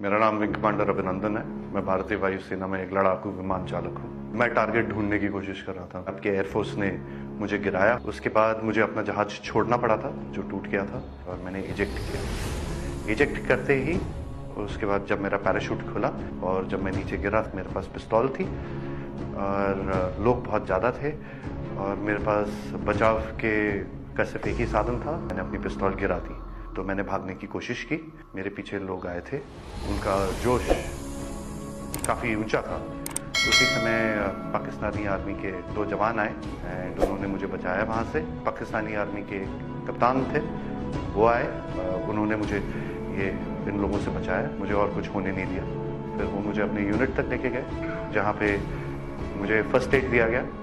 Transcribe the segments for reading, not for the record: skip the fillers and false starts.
मेरा नाम wing commander अभिनंदन है। मैं भारतीय वायुसेना में एक लड़ाकू विमान चालक हूँ। मैं टारगेट ढूंढने की कोशिश कर रहा था। आपके एयरफोर्स ने मुझे गिराया। उसके बाद मुझे अपना जहाज छोड़ना पड़ा था जो टूट गया था, और मैंने इजेक्ट किया। इजेक्ट करते ही उसके बाद जब मेरा पैराशूट खुला और जब मैं नीचे गिरा, मेरे पास पिस्तौल थी और लोग बहुत ज़्यादा थे और मेरे पास बचाव का सिर्फ एक ही साधन था। मैंने अपनी पिस्तौल गिरा दी तो मैंने भागने की कोशिश की। मेरे पीछे लोग आए थे, उनका जोश काफ़ी ऊंचा था। उसी समय पाकिस्तानी आर्मी के 2 जवान आए एंड उन्होंने मुझे बचाया वहाँ से। पाकिस्तानी आर्मी के कप्तान थे, वो आए, उन्होंने मुझे इन लोगों से बचाया, मुझे और कुछ होने नहीं दिया। फिर वो मुझे अपने यूनिट तक लेके गए जहाँ पे मुझे फर्स्ट एड दिया गया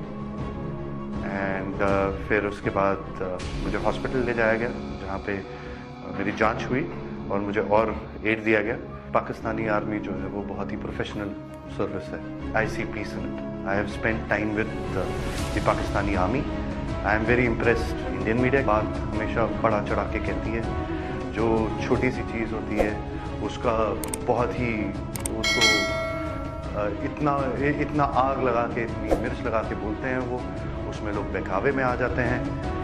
एंड फिर उसके बाद मुझे हॉस्पिटल ले जाया गया जहाँ पे मेरी जांच हुई और मुझे और एड दिया गया। पाकिस्तानी आर्मी जो है वो बहुत ही प्रोफेशनल सर्विस है। I see peace in it. I have spent time with the Pakistani army. I am very impressed. Indian media बात हमेशा बढ़ा चढ़ा के कहती है, जो छोटी सी चीज़ होती है उसका बहुत ही उसको इतना आग लगा के, इतनी मिर्च लगा के बोलते हैं वो, उसमें लोग बहकावे में आ जाते हैं।